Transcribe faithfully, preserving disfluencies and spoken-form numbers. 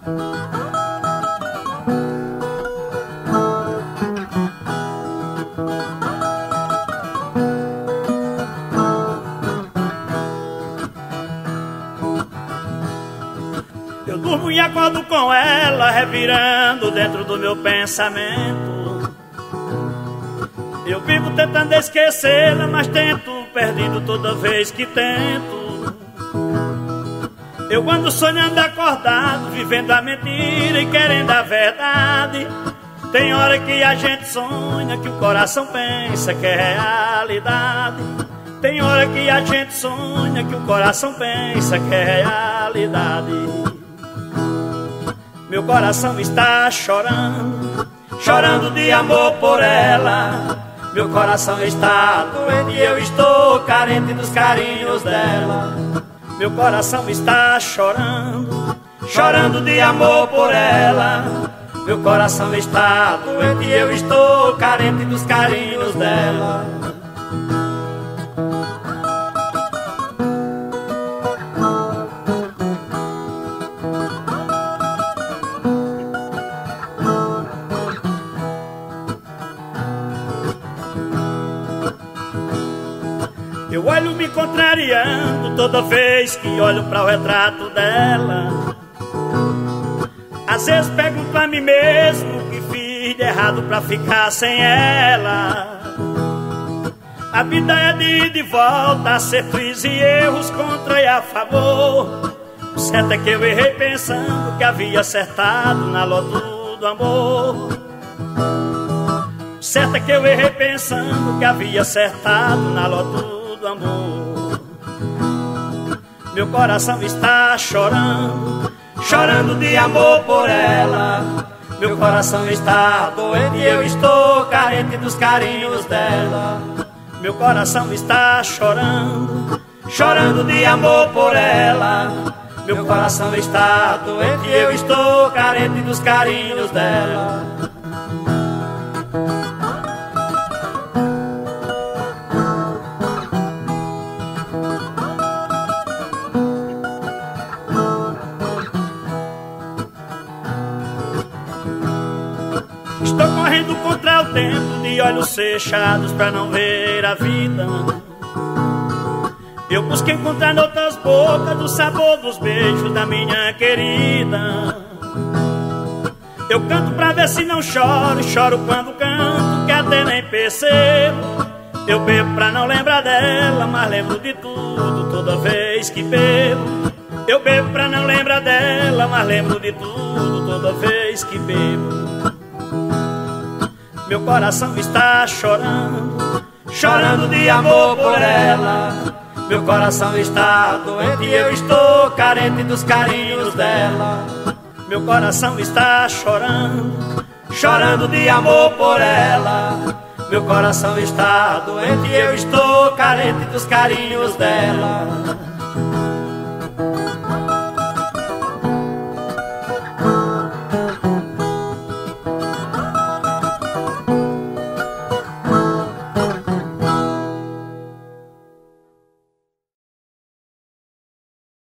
Eu durmo e acordo com ela, revirando dentro do meu pensamento. Eu vivo tentando esquecê-la, mas tento, perdido toda vez que tento. Eu ando sonhando acordado, vivendo a mentira e querendo a verdade. Tem hora que a gente sonha, que o coração pensa que é realidade. Tem hora que a gente sonha, que o coração pensa que é realidade. Meu coração está chorando, chorando de amor por ela. Meu coração está doente e eu estou carente dos carinhos dela. Meu coração está chorando, chorando de amor por ela. Meu coração está doente e eu estou carente dos carinhos dela. Eu olho me contrariando toda vez que olho para o retrato dela. Às vezes pergunto a mim mesmo o que fiz de errado pra ficar sem ela. A vida é de ir de volta, acertos e erros contra e a favor. O certo é que eu errei pensando que havia acertado na loto do amor. O certo é que eu errei pensando que havia acertado na loto do amor. Meu coração está chorando, chorando de amor por ela. Meu coração está doente e eu estou carente dos carinhos dela. Meu coração está chorando, chorando de amor por ela. Meu coração está doente e eu estou carente dos carinhos dela. Estou correndo contra o tempo, de olhos fechados pra não ver a vida. Eu busco encontrar noutras bocas o sabor dos beijos da minha querida. Eu canto pra ver se não choro, choro quando canto, que até nem percebo. Eu bebo pra não lembrar dela, mas lembro de tudo toda vez que bebo. Eu bebo pra não lembrar dela, mas lembro de tudo toda vez que bebo. Meu coração está chorando, chorando de amor por ela. Meu coração está doente e eu estou carente dos carinhos dela. Meu coração está chorando, chorando de amor por ela. Meu coração está doente e eu estou carente dos carinhos dela.